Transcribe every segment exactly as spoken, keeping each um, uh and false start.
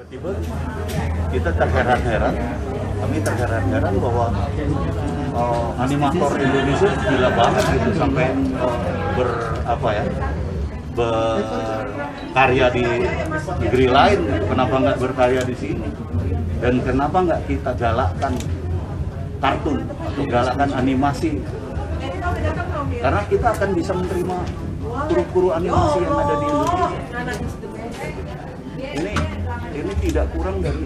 Tiba-tiba kita terheran-heran, kami terheran-heran bahwa uh, animator Indonesia gila banget gitu sampai uh, ber apa ya berkarya di negeri lain. Kenapa nggak berkarya di sini? Dan kenapa nggak kita galakkan kartun atau galakkan animasi? Karena kita akan bisa menerima kru-kru animasi yang ada di Indonesia. Ini ini tidak kurang dari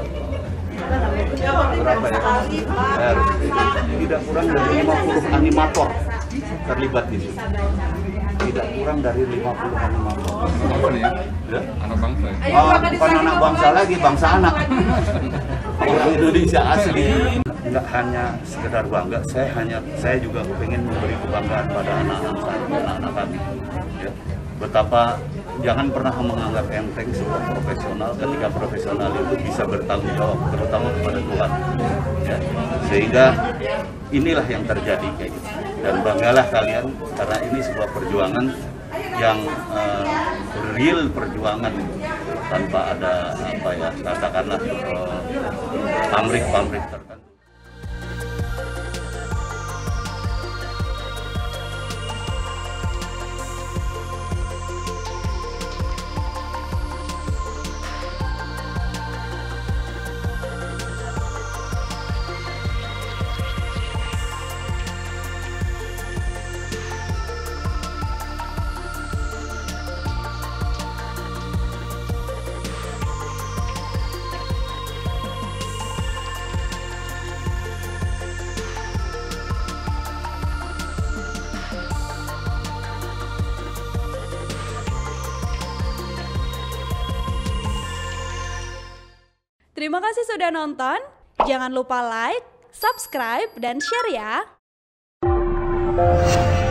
berapa ya? Eh, tidak kurang dari lima puluh animator terlibat di sini. Tidak kurang dari lima puluh animator. Apa nih ya? Ya? Anak bangsa ya? Oh, bukan anak bangsa lagi, bangsa anak. Orang Indonesia asli. Nggak hanya sekedar bangga, saya hanya saya juga ingin memberi kebanggaan pada anak-anak saya, anak-anak kami. Ya. Betapa jangan pernah menganggap enteng sebuah profesional ketika profesional itu bisa bertanggung jawab, terutama kepada Tuhan. Ya. Sehingga inilah yang terjadi kayak gitu. Dan banggalah kalian karena ini sebuah perjuangan yang uh, real perjuangan tanpa ada apa ya katakanlah uh, pamrih-pamrih tertentu. Terima kasih sudah nonton. Jangan lupa like, subscribe, dan share ya.